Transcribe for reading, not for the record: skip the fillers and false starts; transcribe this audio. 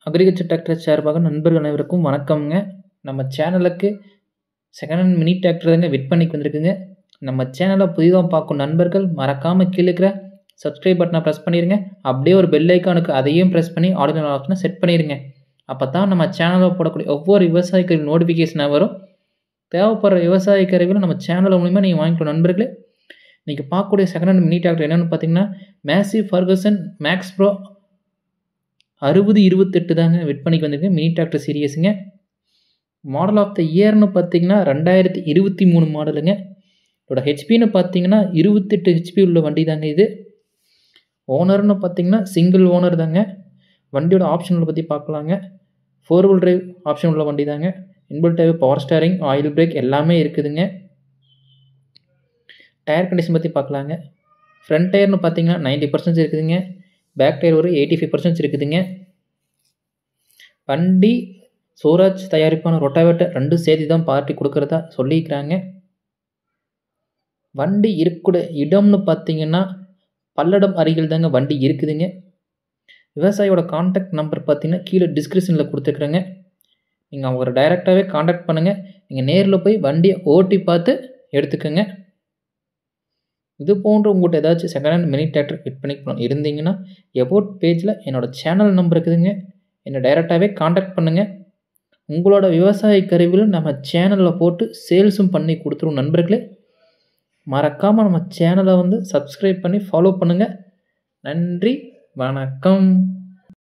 Agriculture tractor சார்பாக நண்பர்கள் அனைவருக்கும் வணக்கம்ங்க. நம்ம சேனலுக்கு செகண்ட் ஹேண்ட் மினி டிராக்டர் தாங்க விற்பனைக்கு வந்திருக்குங்க. நம்ம சேனலை புதிதாக பார்க்கும் நண்பர்கள் மறக்காமல் கீழே இருக்கிற சப்ஸ்கிரைப் பட்டனை ப்ரெஸ் பண்ணிடுங்க. அப்படியே ஒரு பெல் ஐக்கானுக்கு அதையும் ப்ரெஸ் பண்ணி ஆல் ஆப்ஷனை செட் பண்ணிடுங்க. அப்போ தான் நம்ம சேனலில் போடக்கூடிய ஒவ்வொரு விவசாய கருவி நோட்டிஃபிகேஷனாக வரும். தேவைப்படுற விவசாய கருவிகளும் நம்ம சேனல் மூலிமா நீங்கள் வாங்கிக்கலாம் நண்பர்களே. இன்றைக்கி பார்க்கக்கூடிய செகண்ட் ஹேண்ட் மினி டிராக்டர் என்னென்னு பார்த்தீங்கன்னா மேசி ஃபர்கூசன் மேக்ஸ் ப்ரோ 6028 தாங்க விற்பனைக்கு வந்திருக்கு. மினி டிராக்டர் சீரியஸுங்க. மாடல் ஆஃப் த இயர்னு பார்த்தீங்கன்னா 2023 மாடலுங்க. இதோட ஹெச்பின்னு பார்த்தீங்கன்னா 28 ஹெச்பி உள்ள வண்டி தாங்க இது. ஓனர்னு பார்த்தீங்கன்னா சிங்கிள் ஓனர் தாங்க. வண்டியோட ஆப்ஷன்களை பற்றி பார்க்கலாங்க. 4 வீல் டிரைவ் ஆப்ஷன் உள்ள வண்டி தாங்க. Inbuilt drive, power steering, oil brake எல்லாமே இருக்குதுங்க. டயர் கண்டிஷன் பற்றி பார்க்கலாங்க. ஃப்ரண்ட் டயர்னு பார்த்தீங்கன்னா 90% இருக்குதுங்க. பேக் டயர் ஒரு 85% இருக்குதுங்க. வண்டி சோராஜ் தயாரிப்பான ரொட்டாவேட்டர் 2 சேர்த்து தான் பார்ட்டி கொடுக்குறதா சொல்லியிருக்கிறாங்க. வண்டி இருக்கக்கூடிய இடம்னு பார்த்தீங்கன்னா பல்லடம் அருகில் தாங்க வண்டி இருக்குதுங்க. விவசாயியோட கான்டாக்ட் நம்பர் பார்த்தீங்கன்னா கீழே டிஸ்கிரிப்ஷனில் கொடுத்துருக்குறேங்க. நீங்கள் அவங்கள டைரெக்டாகவே கான்டாக்ட் பண்ணுங்கள். நீங்கள் நேரில் போய் வண்டியை ஓட்டி பார்த்து எடுத்துக்கோங்க. இது போன்ற உங்கள்கிட்ட ஏதாச்சும் செகண்ட் ஹேண்ட் மினி டிராக்டர் விற்பனைக்கு இருந்தீங்கன்னா எபோட் பேஜில் என்னோடய சேனல் நம்பர் இருக்குதுங்க. என்னை டைரெக்டாகவே கான்டாக்ட் பண்ணுங்கள். உங்களோட விவசாய கருவிகளும் நம்ம சேனலில் போட்டு சேல்ஸும் பண்ணி கொடுத்துருவோம் நண்பர்களே. மறக்காமல் நம்ம சேனலை சப்ஸ்கிரைப் பண்ணி ஃபாலோ பண்ணுங்கள். நன்றி, வணக்கம்.